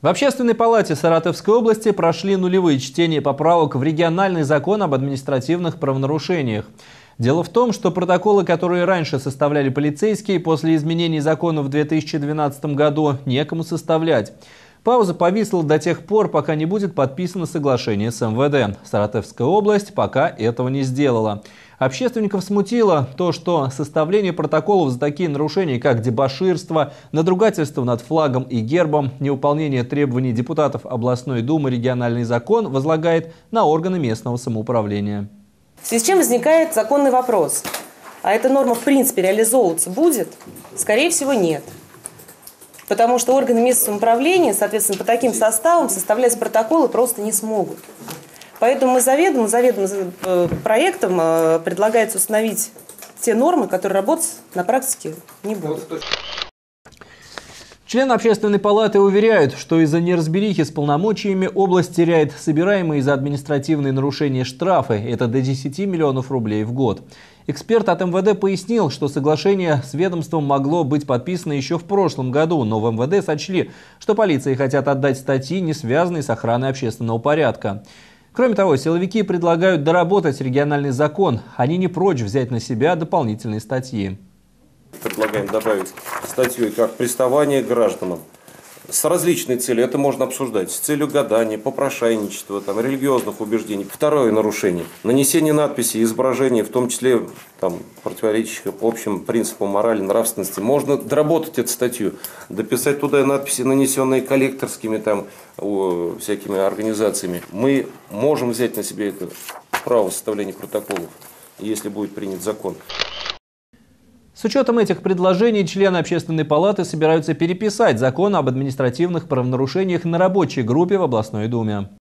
В Общественной палате Саратовской области прошли нулевые чтения поправок в региональный закон об административных правонарушениях. Дело в том, что протоколы, которые раньше составляли полицейские, после изменений закона в 2012 году некому составлять. Пауза повисла до тех пор, пока не будет подписано соглашение с МВД. Саратовская область пока этого не сделала. Общественников смутило то, что составление протоколов за такие нарушения, как дебоширство, надругательство над флагом и гербом, невыполнение требований депутатов областной думы региональный закон возлагает на органы местного самоуправления. В связи с чем возникает законный вопрос. А эта норма в принципе реализовываться будет? Скорее всего, нет. Потому что органы местного самоуправления, соответственно, по таким составам составлять протоколы просто не смогут. Поэтому заведомо проектом предлагается установить те нормы, которые работать на практике не будут. Члены Общественной палаты уверяют, что из-за неразберихи с полномочиями область теряет собираемые за административные нарушения штрафы. Это до 10 миллионов рублей в год. Эксперт от МВД пояснил, что соглашение с ведомством могло быть подписано еще в прошлом году, но в МВД сочли, что полиции хотят отдать статьи, не связанные с охраной общественного порядка. Кроме того, силовики предлагают доработать региональный закон. Они не прочь взять на себя дополнительные статьи. Предлагаем добавить статью как приставание к гражданам с различной целью. Это можно обсуждать с целью гадания, попрошайничества, религиозных убеждений. Второе нарушение. Нанесение надписей, изображений, в том числе противоречащих общим принципам морали, нравственности. Можно доработать эту статью, дописать туда надписи, нанесенные коллекторскими всякими организациями. Мы можем взять на себя это право составления протоколов, если будет принят закон. С учетом этих предложений члены Общественной палаты собираются переписать закон об административных правонарушениях на рабочей группе в областной думе.